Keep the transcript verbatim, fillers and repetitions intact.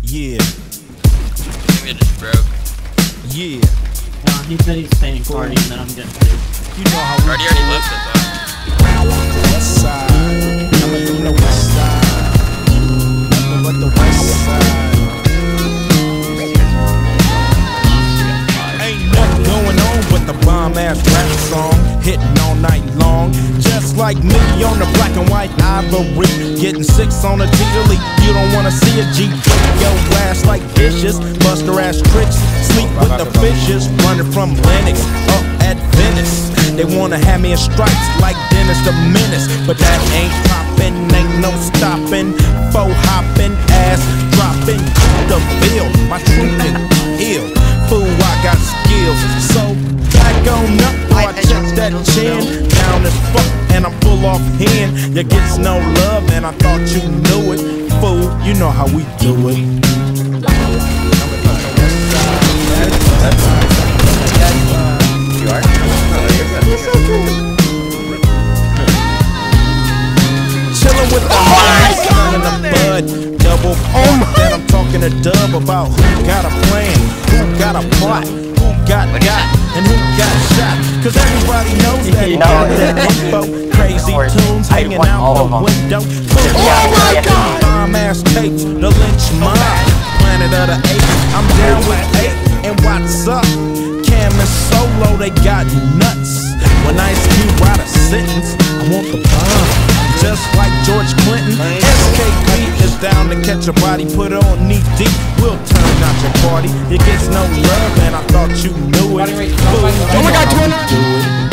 Yeah. Maybe it just broke. Yeah. No, he said he's paying Cardi and then I'm getting paid. You know how we Cardi already left it though. West side. Coming from the west side. Nothing but the west side. Ain't nothing going on but the bomb ass rap song. Hitting all night long. Just like me on the black and white ivory. Getting six on a G delete. You don't wanna see a G. Yo, blast like dishes. Buster ass tricks. Sleep with the fishes. Running from Lennox up at Venice. They wanna have me in stripes like Dennis the Menace. But that ain't poppin', ain't no stoppin'. Faux hoppin', ass droppin'. The bill, my truth can heal. Fool, I got skills. So back on up, I check that chin. Down as fuck, and I'm full off hand. You gets no love, and I thought you knew it. Fool, you know how we do it. You are? Chillin' with the homies, in the bud. Double oh that I'm talking to Dub about who got a plan, who got a plot, who got got, and who got shot. Cause everybody knows that he got that info. Crazy tunes hanging out the window. Oh my God! Bomb ass tapes, the lynch mob, Planet of the Apes. I'm down with eight, and what's up? Cam and Solo, they got nuts. When IceCube write a sentence, I want the bomb. Just like George Clinton, S K B is down to catch a body, put on knee deep. We'll turn out your party. It gets no love, and I thought you knew it. Oh my God, do it.